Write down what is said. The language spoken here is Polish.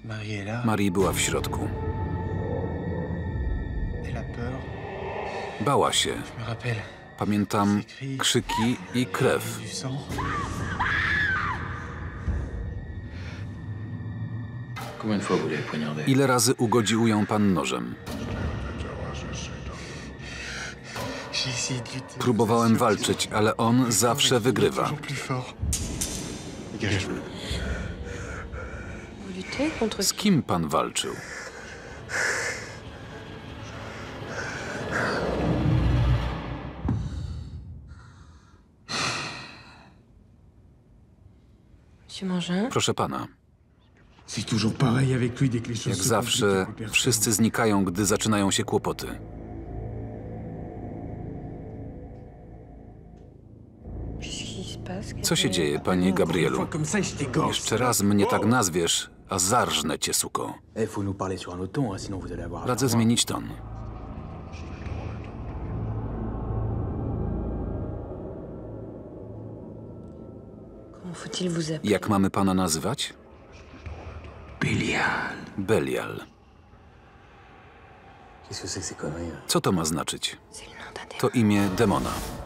Marie była w środku. Elle a peur. Bała się. Je me rappelle. Pamiętam krzyki i krew. Du sang. Combien de fois vous l'avez poignardé? Ile razy ugodził ją pan nożem? J'ai essayé de lutter. Próbowałem walczyć, ale on zawsze wygrywa. Toujours plus fort. Dégage-le. Vous luttez contre Z kim pan walczył? Monsieur Mangin? Proszę pana, C'est toujours pareil avec lui dès que les choses jak se zawsze compliquent, plus personne. wszyscy znikają, gdy zaczynają się kłopoty. Qu'est-ce qui se passe? Co się dzieje, panie Une Gabrielu? fois comme ça, je t'égorge. Jeszcze raz mnie tak nazwiesz, a zarżnę cię, suko. Eh, faut nous parler sur un autre ton, hein, sinon vous allez avoir... Radzę zmienić ton. Comment faut-il vous appeler? Jak mamy pana nazywać? Bélial. Belial. Qu'est-ce que c'est que ces conneries? Co to ma znaczyć? C'est le nom d'un démon. To imię demona.